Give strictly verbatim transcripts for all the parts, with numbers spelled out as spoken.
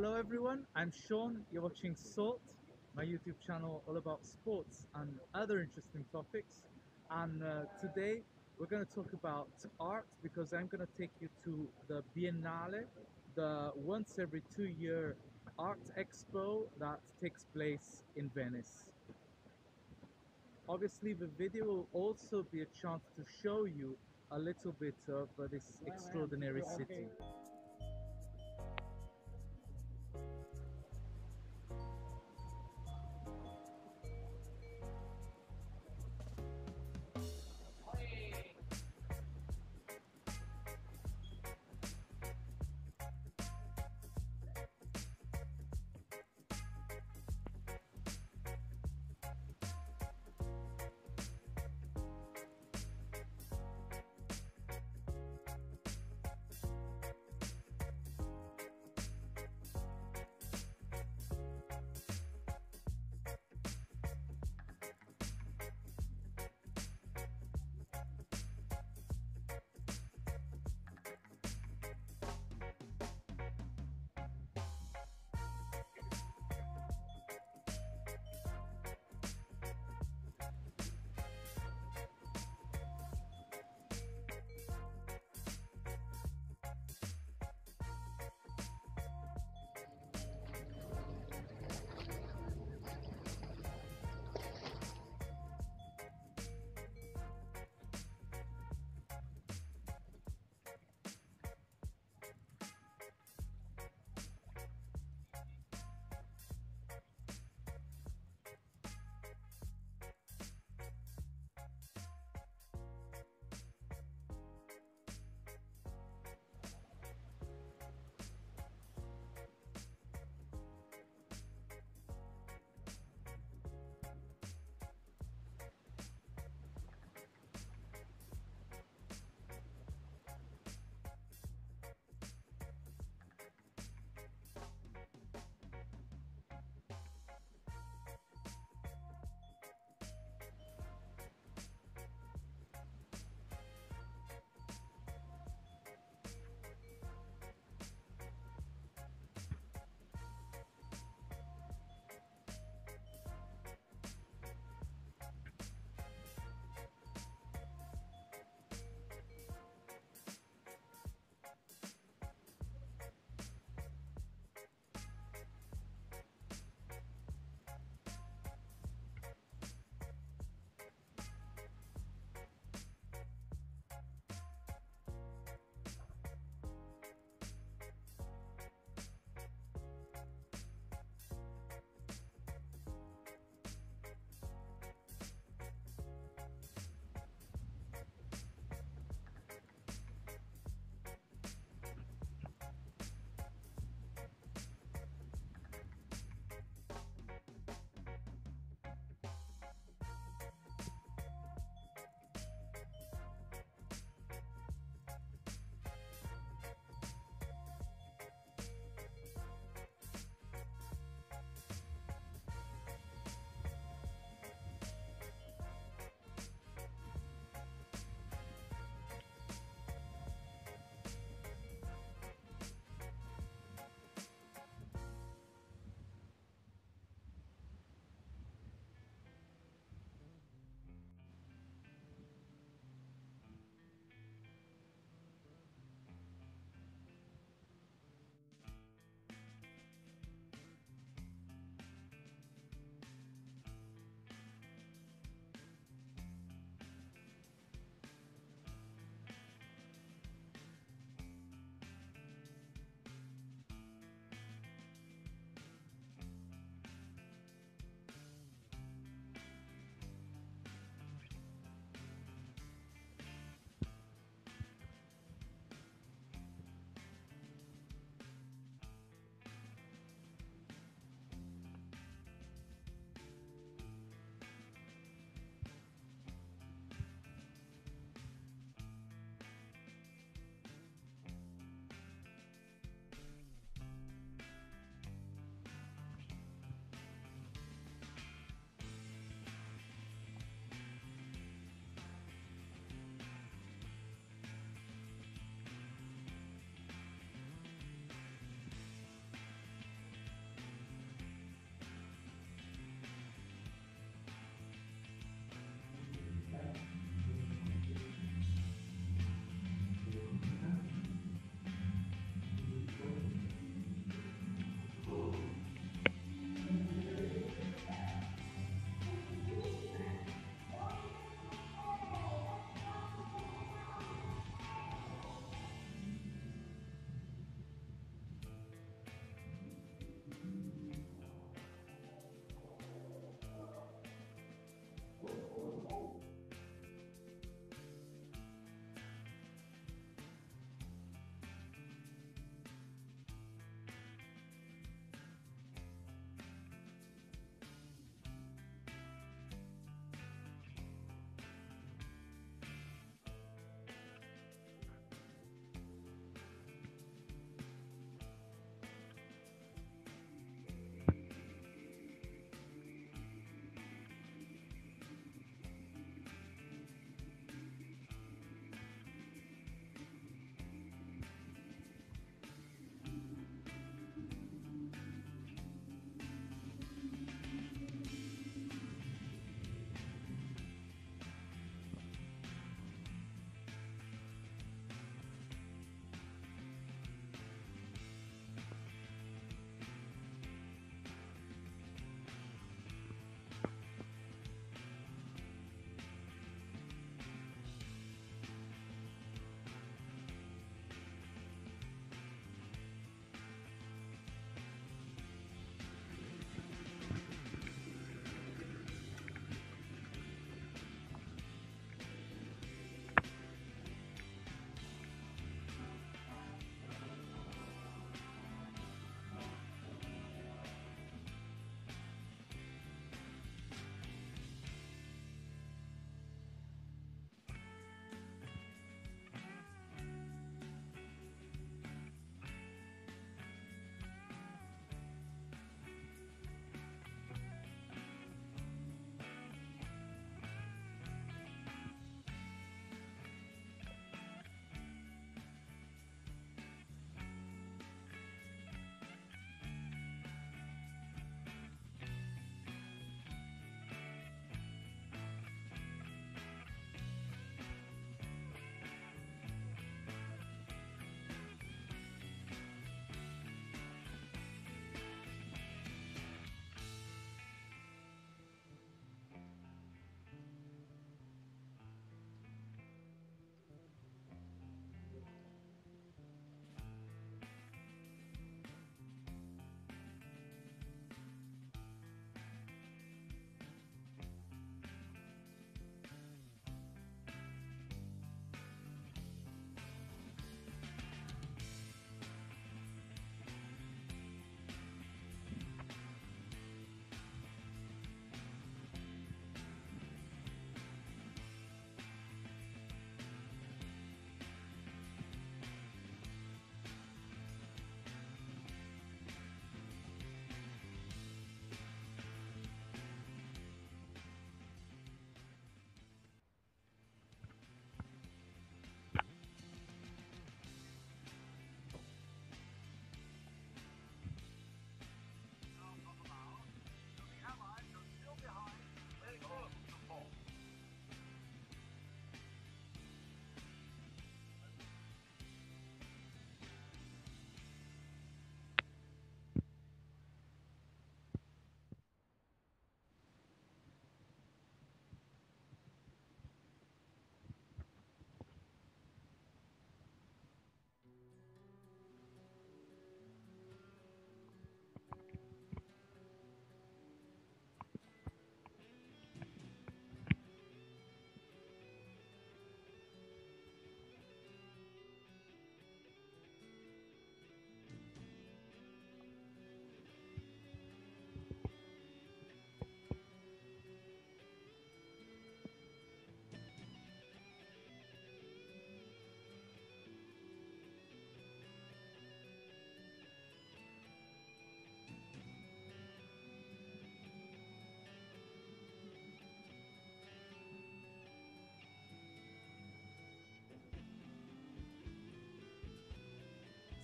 Hello everyone, I'm Sean, you're watching Salt, my YouTube channel all about sports and other interesting topics. And uh, today we're going to talk about art because I'm going to take you to the Biennale, the once every two year art expo that takes place in Venice. Obviously the video will also be a chance to show you a little bit of uh, this extraordinary city.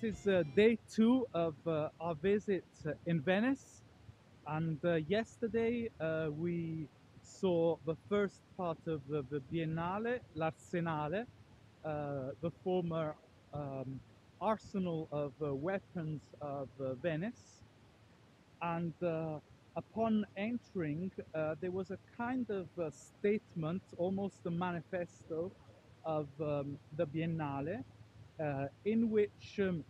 This is uh, day two of uh, our visit uh, in Venice, and uh, yesterday uh, we saw the first part of uh, the Biennale, l'Arsenale, uh, the former um, arsenal of uh, weapons of uh, Venice. And uh, upon entering, uh, there was a kind of uh statement, almost a manifesto of um, the Biennale, uh, in which um,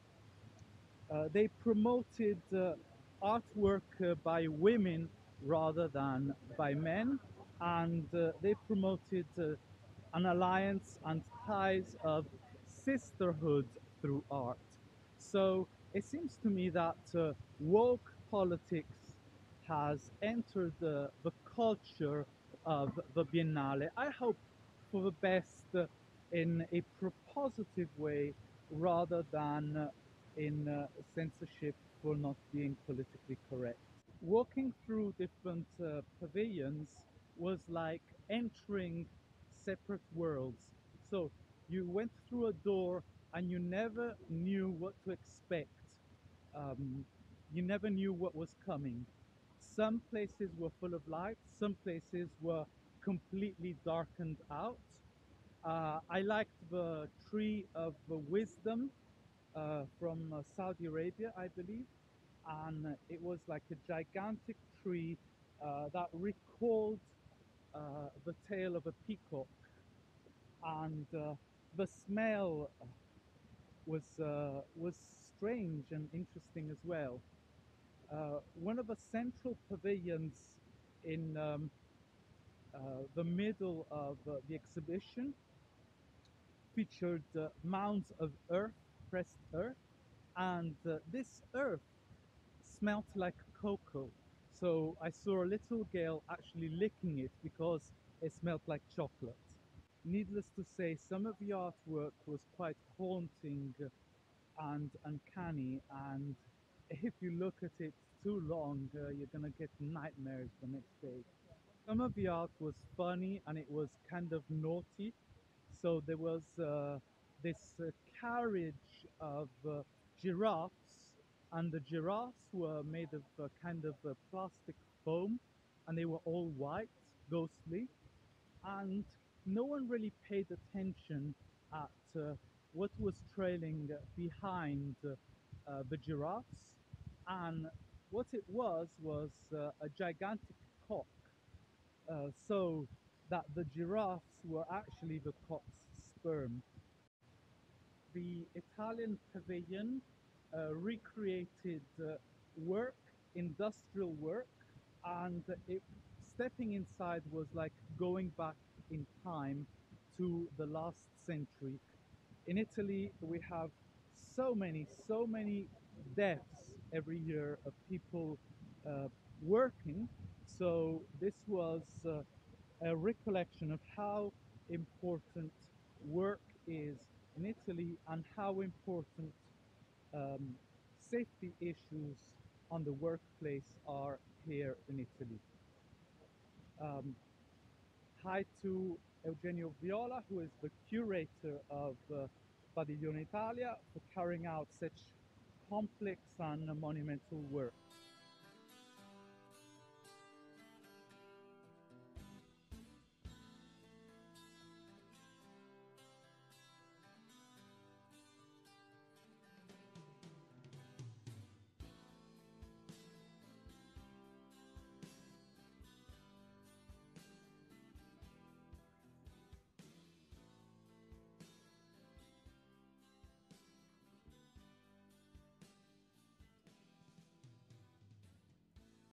uh, they promoted uh, artwork uh, by women rather than by men, and uh, they promoted uh, an alliance and ties of sisterhood through art. So it seems to me that uh, woke politics has entered the, the culture of the Biennale. I hope for the best uh, in a propositive way rather than uh, in uh, censorship for not being politically correct. Walking through different uh, pavilions was like entering separate worlds. So you went through a door and you never knew what to expect. Um, you never knew what was coming. Some places were full of light, some places were completely darkened out. Uh, I liked the tree of the wisdom uh, from uh, Saudi Arabia, I believe, and uh, it was like a gigantic tree uh, that recalled uh, the tail of a peacock, and uh, the smell was uh, was strange and interesting as well. Uh, one of the central pavilions in um, uh, the middle of uh, the exhibition featured uh, mounds of earth, pressed earth, and uh, this earth smelt like cocoa. So I saw a little girl actually licking it because it smelled like chocolate. Needless to say, some of the artwork was quite haunting and uncanny, and if you look at it too long, uh, you're gonna get nightmares the next day. Some of the art was funny and it was kind of naughty. So there was uh, this uh, carriage of uh, giraffes, and the giraffes were made of uh, kind of uh, plastic foam, and they were all white, ghostly, and no one really paid attention at uh, what was trailing behind uh, uh, the giraffes, and what it was was uh, a gigantic cock, uh, so that the giraffes were actually the cock's sperm. The Italian pavilion uh, recreated uh, work, industrial work, and it, stepping inside was like going back in time to the last century. In Italy, we have so many, so many deaths every year of people uh, working. So this was uh, a recollection of how important work is in Italy and how important um, safety issues on the workplace are here in Italy. Um, Hi to Eugenio Viola, who is the curator of uh, Padiglione Italia, for carrying out such complex and monumental work.